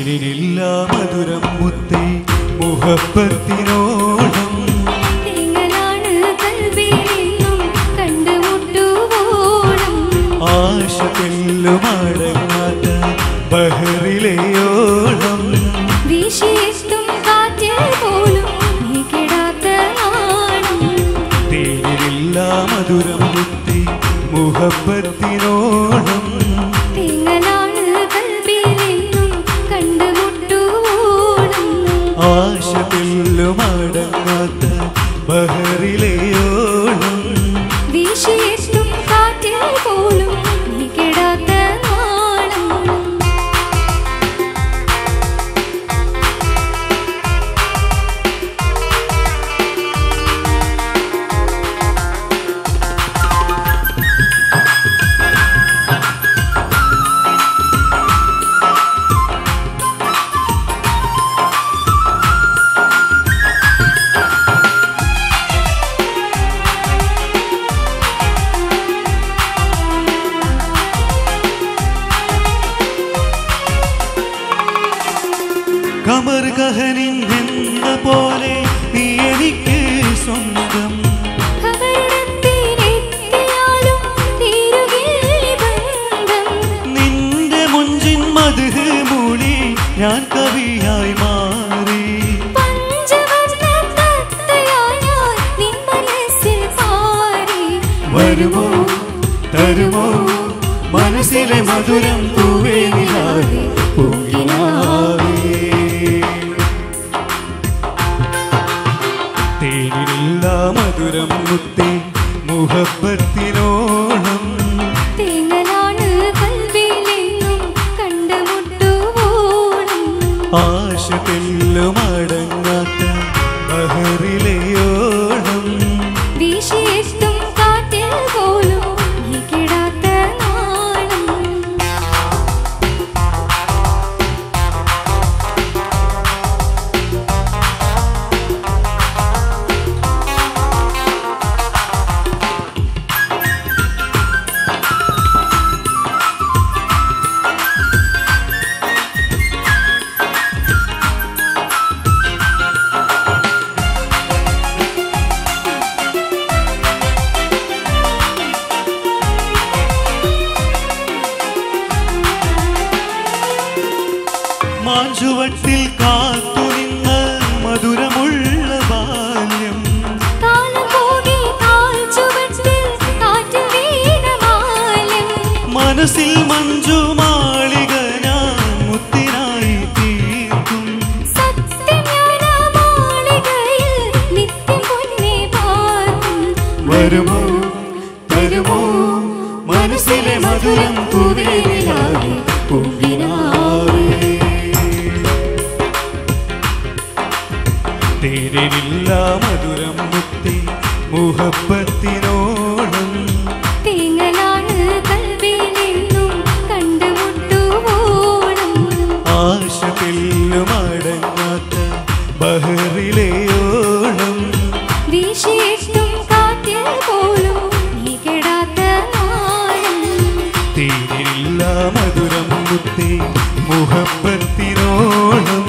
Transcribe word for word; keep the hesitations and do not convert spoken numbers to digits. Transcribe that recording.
തേനിനില്ല മധുരം മുത്തേ മുഹബത്തിനോളം തേങ്ങലാണ് കൽവിലെന്നും കണ്ടുമുട്ടുവോളം ആശ തെല്ലുമടങ്ങാത്ത ബഹറിലെയോളം വീശിയെത്തും കാറ്റിൽ പോലും നീ കെടാത്ത നാണം തേനിനില്ല മധുരം മുത്തേ മുഹബത്തിനോളം തേങ്ങലാണ് കൽവിലെന്നും കണ്ടുമുട്ടുവോളം ആശ തെല്ലുമടങ്ങാത്ത ബഹറിലെയോളം വീശിയെത്തും കാറ്റിൽ പോലും നീ കെടാത്ത നാണം കമർ കഹനിന്ന പോലെ നീ എനിക്ക് സ്വന്തം ഖബറിടത്തിലെത്തിയാലും തീരുകില്ല ബന്ധം നിന്റെ മുഞ്ചിൻ മധു മൂളി ഞാൻ കവിയായി മാറി പഞ്ചവർണ്ണ തത്തയായി ഞാൻ നിൻ മനസ്സിൽ പാറി വരുമോ തരുമോ മനസ്സിലെ മധുരം പൂവേ നിലാവേ പൂങ്കിനാവേ തേനിനില്ല മധുരം മുത്തേ മുഹബത്തിനോളം തേങ്ങലാണ് കൽവിലെന്നും കണ്ടുമുട്ടുവോളം ആശ തെല്ലുമടങ്ങാത്ത ബഹറിലെയോളം വീശിയെത്തും കാറ്റിൽ പോലും നീ കെടാത്ത നാണം മാഞ്ചുവട്ടിൽ കാത്തുനിന്ന മധുരമുള്ള ബാല്യം കാലം പോകെ കാൽ ചുവട്ടിൽ കാറ്റിൽ വീണ മാലം മനസ്സിൽ മഞ്ജു മാളിക ഞാൻ മുത്തിനായി തീർക്കും സത്യം ഞാൻ ആ മാളികയിൽ നിത്യം പൊന്നെ പാർക്കും വരുമോ തരുമോ മനസ്സിലെ മധുരം പൂവേ നിലാവേ പൂങ്കിനാവേ തേനിനില്ല മധുരം മുത്തേ മുഹബത്തിനോളം തേങ്ങലാണ് കൽവിലെന്നും കണ്ടുമുട്ടുവോളം ആശ തെല്ലുമടങ്ങാത്ത ബഹറിലെയോളം വീശിയെത്തും കാറ്റിൽ പോലും നീ കെടാത്ത നാണം തേനിനില്ല മധുരം മുത്തേ മുഹബത്തിനോളം